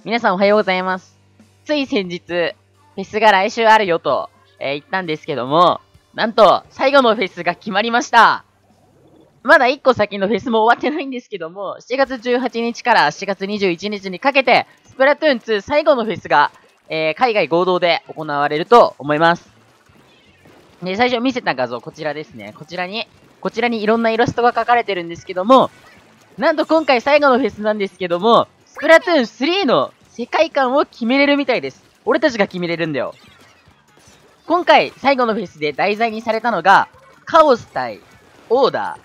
皆さんおはようございます。つい先日、フェスが来週あるよと、言ったんですけども、なんと、最後のフェスが決まりました。まだ1個先のフェスも終わってないんですけども、7月18日から7月21日にかけて、スプラトゥーン2最後のフェスが、海外合同で行われると思います。で、最初見せた画像、こちらですね。こちらにいろんなイラストが描かれてるんですけども、なんと今回最後のフェスなんですけども、スプラトゥーン3の世界観を決めれるみたいです。俺たちが決めれるんだよ。今回最後のフェスで題材にされたのが、カオス対オーダー。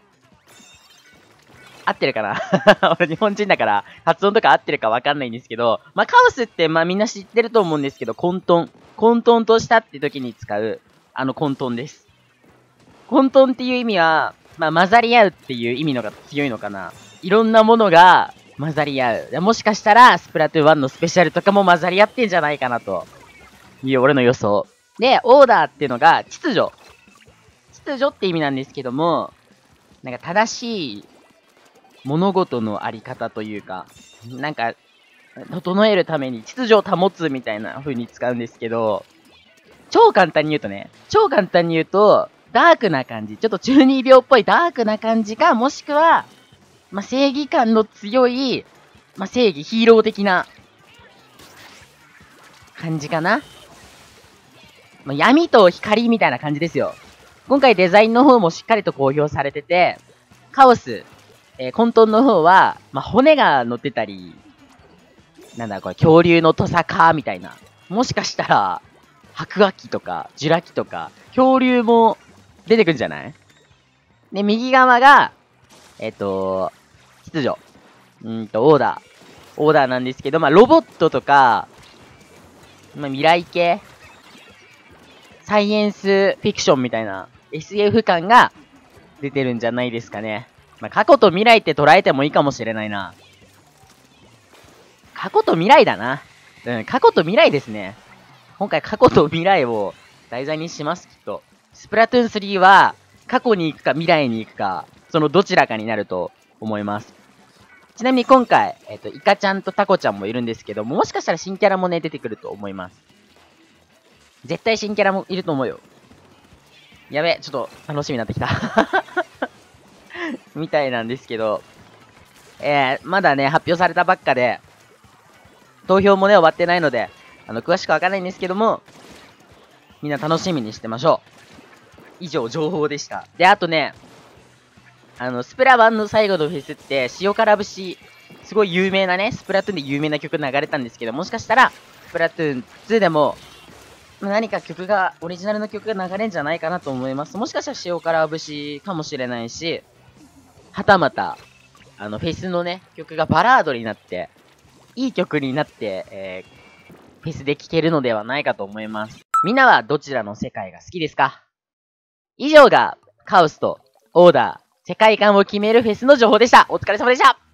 合ってるかな俺日本人だから発音とか合ってるかわかんないんですけど、まあ、カオスってみんな知ってると思うんですけど、混沌としたって時に使う、混沌です。混沌っていう意味は、混ざり合うっていう意味のが強いのかな。いろんなものが混ざり合う。もしかしたら、スプラトゥーン1のスペシャルとかも混ざり合ってんじゃないかなという俺の予想。で、オーダーっていうのが秩序。秩序って意味なんですけども、なんか正しい物事のあり方というか、なんか、整えるために秩序を保つみたいな風に使うんですけど、超簡単に言うと、ダークな感じ。ちょっと中二病っぽいダークな感じか、もしくは、正義感の強い、正義、ヒーロー的な感じかな。闇と光みたいな感じですよ。今回デザインの方もしっかりと公表されてて、カオス、混沌の方は、骨が乗ってたり、なんだこれ、恐竜のトサカみたいな。もしかしたら、白亜紀とか、ジュラ紀とか、恐竜も出てくるんじゃない？で、右側が、秩序。オーダーなんですけど、ロボットとか、未来系、サイエンスフィクションみたいな SF 感が出てるんじゃないですかね。過去と未来って捉えてもいいかもしれないな。過去と未来だな。過去と未来ですね。今回過去と未来を題材にします、きっと。スプラトゥーン3は過去に行くか未来に行くか、そのどちらかになると思います。ちなみに今回、イカちゃんとタコちゃんもいるんですけども、もしかしたら新キャラもね、出てくると思います。絶対新キャラもいると思うよ。やべ、ちょっと楽しみになってきた。みたいなんですけど、まだね、発表されたばっかで、投票もね、終わってないので、詳しくわかんないんですけども、みんな楽しみにしてましょう。以上、情報でした。で、あとね、スプラ1の最後のフェスって、塩辛節、すごい有名なね、スプラトゥーンで有名な曲流れたんですけど、もしかしたら、スプラトゥーン2でも、何かオリジナルの曲が流れんじゃないかなと思います。もしかしたら塩辛節かもしれないし、はたまた、フェスのね、曲がバラードになって、いい曲になって、フェスで聴けるのではないかと思います。みんなはどちらの世界が好きですか？以上が、カオスとオーダー、世界観を決めるフェスの情報でした。お疲れ様でした。